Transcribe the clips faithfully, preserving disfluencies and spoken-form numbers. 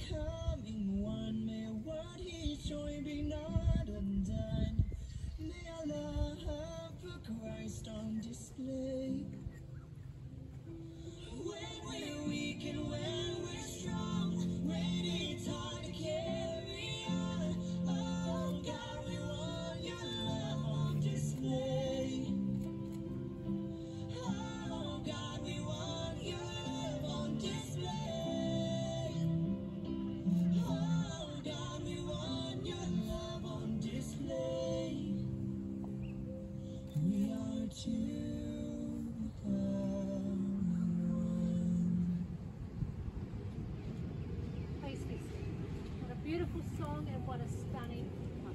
coming one, may what he joy be not undone. May our love for Christ on display. When we're weak and when we're strong, when it's hard to carry on, oh God, we want your love on display. Oh God, we want your love on display. Oh God, we want your love on display. We are two becoming one. Please listen. What a beautiful song and what a stunning one.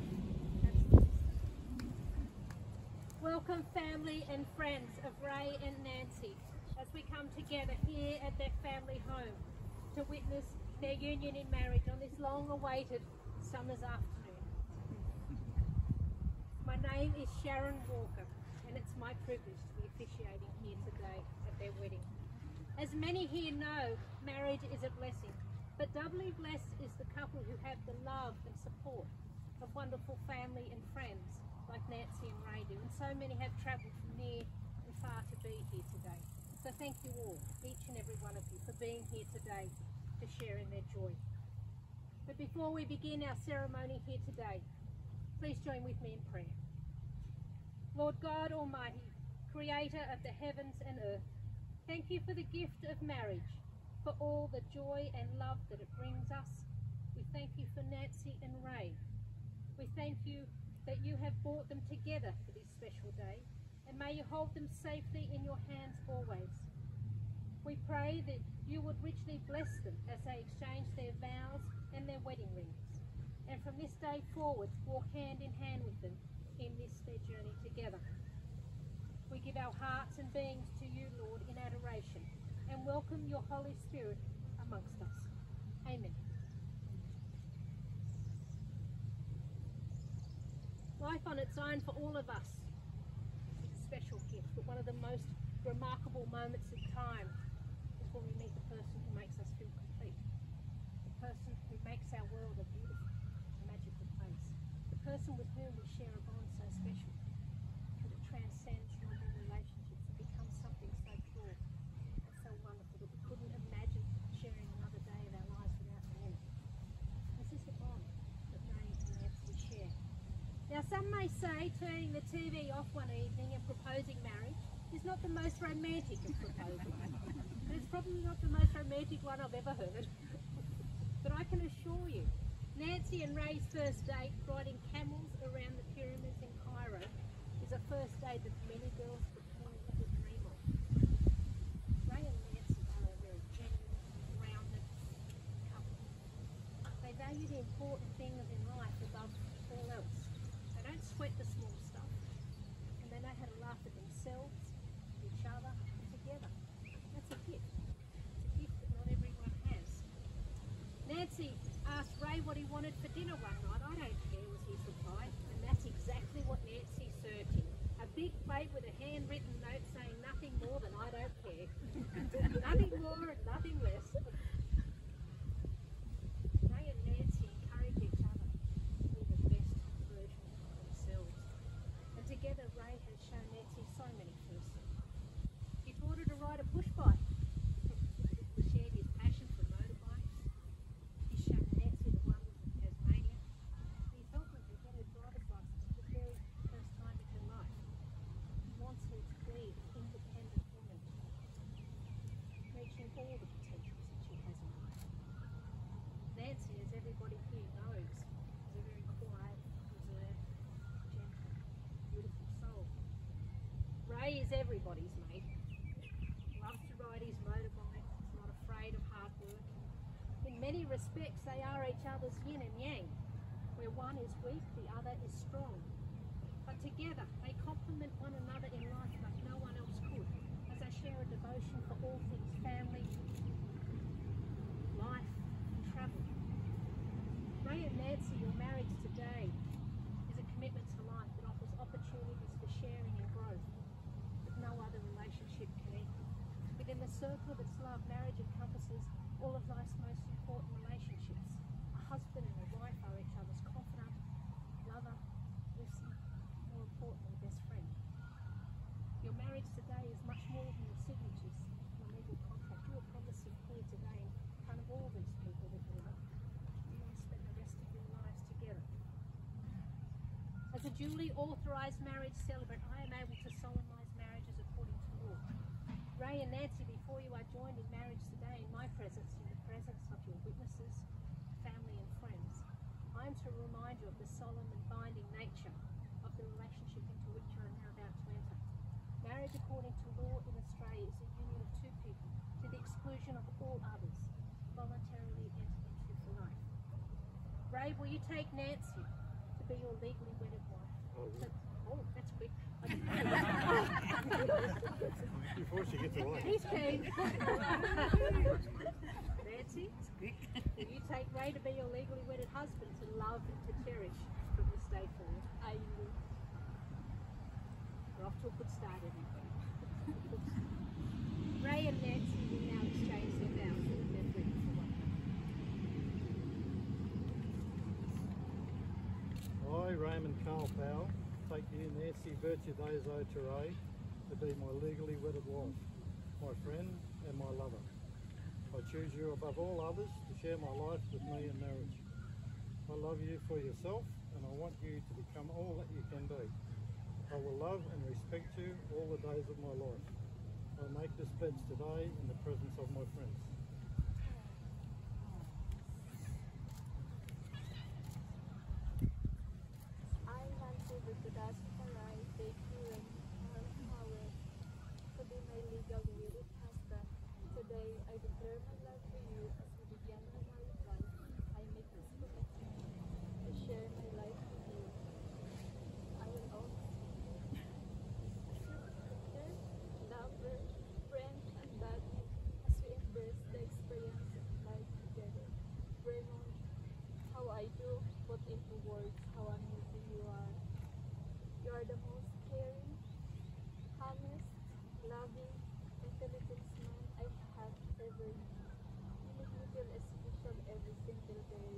Welcome family and friends of Ray and Nancy as we come together here at their family home to witness their union in marriage on this long-awaited summer's afternoon. My name is Sharon Walker and it's my privilege to be officiating here today at their wedding. As many here know, marriage is a blessing, but doubly blessed is the couple who have the love and support of wonderful family and friends like Nancy and Ray do, and so many have travelled from near and far to be here today. So thank you all, each and every one of you, for being here today to share in their joy. But before we begin our ceremony here today, please join with me in prayer. Lord God Almighty, Creator of the heavens and earth, thank you for the gift of marriage, for all the joy and love that it brings us. We thank you for Nancy and Ray. We thank you that you have brought them together for this special day, and may you hold them safely in your hands always. We pray that you would richly bless them as they exchange their vows and their wedding rings, and from this day forward walk hand in hand with them in this their journey together. We give our hearts and beings to you, Lord, in adoration, and welcome your Holy Spirit amongst us. Amen. Life on its own for all of us is a special gift, but one of the most remarkable moments of time is when we meet the person who makes us feel complete, the person who makes our world a beautiful, magical place, the person with whom we share a bond so special that it transcends normal relationships and becomes something so pure and so wonderful that we couldn't imagine sharing another day of our lives without them. This is the bond that Ray and Nancy share. Now, some may say turning the T V off one evening and proposing marriage is not the most romantic of proposals. But it's probably not the most romantic one I've ever heard. But I can assure you, Nancy and Ray's first date riding camels around the pyramids in Cairo is a first date that many girls could ever dream of. Ray and Nancy are a very genuine, grounded couple. They value the important things in life above all else. They don't sweat the small stuff, and they know how to laugh at themselves, each other, and together. That's a gift. It's a gift that not everyone has. Nancy asked Ray what he wanted for dinner one night. I don't care, was his reply, and that's exactly what Nancy served him. A big plate with a handwritten note saying nothing more than I don't care. Nothing more and nothing less. Ray and Nancy encourage each other to be the best version of themselves. And together Ray has shown Nancy so many firsts. He taught her to ride a push bike. He shared his passion for motorbikes. He's shown Nancy the wonders of Tasmania. He's helped her to get her driver's license for the very first time in her life. He wants her to be an independent woman, reaching all the potentials that she has in life. Nancy, as everybody here knows, is a very quiet, reserved, gentle, beautiful soul. Ray is everybody's mate. Loves to ride his motorbike, is not afraid of hard work. In many respects, they are each other's yin and yang, where one is weak, the other is strong. But together, they complement one another in life like no one else could, as they share a devotion for all things family, life, and travel. Ray and Nancy, your marriage today is a commitment to life that offers opportunities for sharing and growth that no other relationship can equal. Within the circle of its love, marriage encompasses all of life's most important relationships. marriage today is much more than the signatures on a legal contract. You are promising here today in front of all these people that you love. You want to spend the rest of your lives together. As a duly authorised marriage celebrant, I am able to solemnise marriages according to law. Ray and Nancy, before you are joined in marriage today in my presence, in the presence of your witnesses, family and friends, I am to remind you of the solemn and binding nature of the relationship into which you are now about to enter. Marriage according to law in Australia is a union of two people, to the exclusion of all others, voluntarily entered into for life. Ray, will you take Nancy to be your legally wedded wife? Oh, So, oh that's quick. Before she gets away. He's keen. Nancy, will you take Ray to be your legally wedded husband, to love and to cherish from this day forward? I will. We're off to a good start, everybody. Ray and Nancy will now exchange their vows and their written for one another. I, Raymond Carl Powell, take you, Nancy Virtuoso Ray, to be my legally wedded wife, my friend and my lover. I choose you above all others to share my life with me in marriage. I love you for yourself, and I want you to become all that you can be. I will love and respect you all the days of my life. I make this pledge today in the presence of my friends. I, Nancy Virtuoso Ray, take you and our power to be my legal wedded husband. Today, I declare my love for you as we begin our married life. I make this commitment to share my life with you. I will always be you as your protector, lover, friend, and buddy as we embrace the experience of life together. Raymond, how I do put into words how amazing you are. You are the most caring, honest, loving, intelligent man I have ever known. You make me feel special every single day.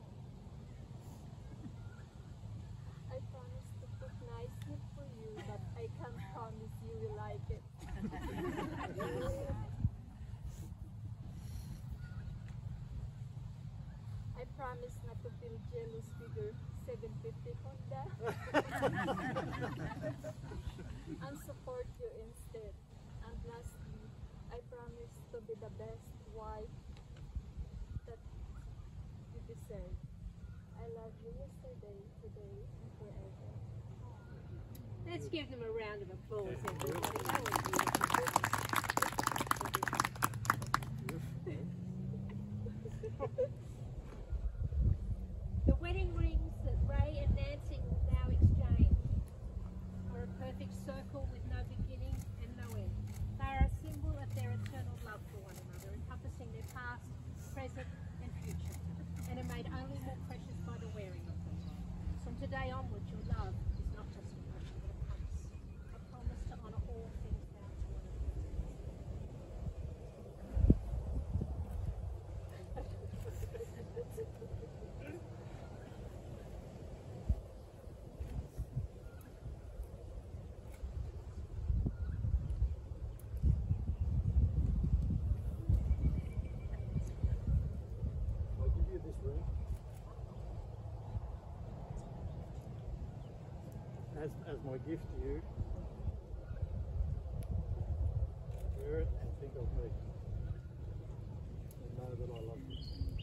I promise to cook nice food for you, but I can't promise you will like it. I promise not to feel jealous with your seven fifty Honda and support you instead. And lastly, I promise to be the best wife that you deserve. I love you yesterday, today, and forever. Let's give them a round of applause, everybody. That was beautiful. The wedding rings that Ray and Nancy will now exchange are a perfect circle with no beginning and no end. They are a symbol of their eternal love for one another, encompassing their past, present and future, and are made only more precious by the wearing of them. From today onwards, your love is not just a promise, but a promise. A promise to honour all things bound to one another. I'll give you this ring as, as my gift to you. Wear it and think of me. And know that I love you.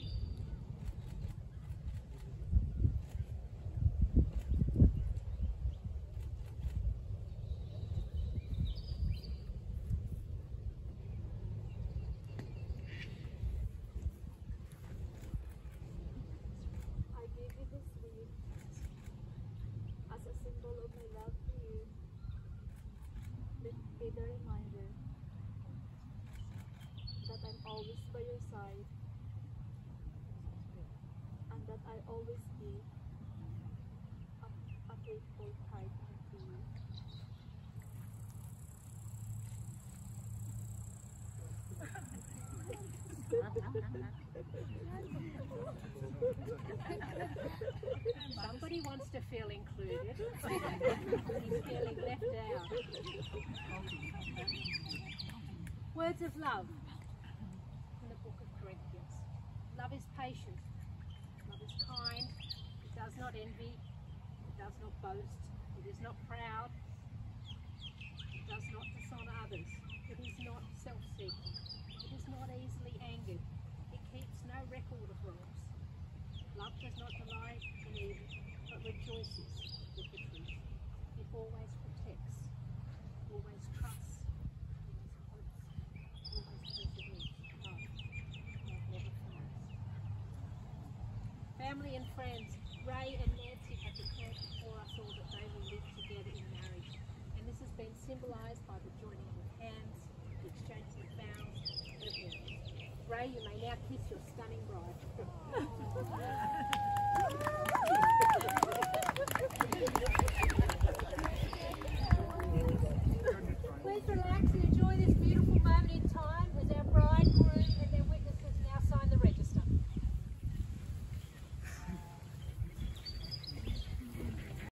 I give you this ring as a symbol of my love for you. Let it be the reminder that I'm always by your side Somebody wants to feel included. He's feeling left out. Words of love in the book of Corinthians. Love is patient. Love is kind. It does not envy. It does not boast. It is not proud. It does not dishonour others. It is not self-seeking. It is not easily angered. It keeps no record of wrongs. Love does not delight in evil, but rejoices with the truth. It always protects, always trusts, always hopes, always perseveres. Love, love never fails. Family and friends, Ray and Nancy have declared before us all that they will live together in marriage. And this has been symbolised by the joining of hands, the exchanging of vows, and of rings. Ray, you may now kiss your stunning bride. Oh.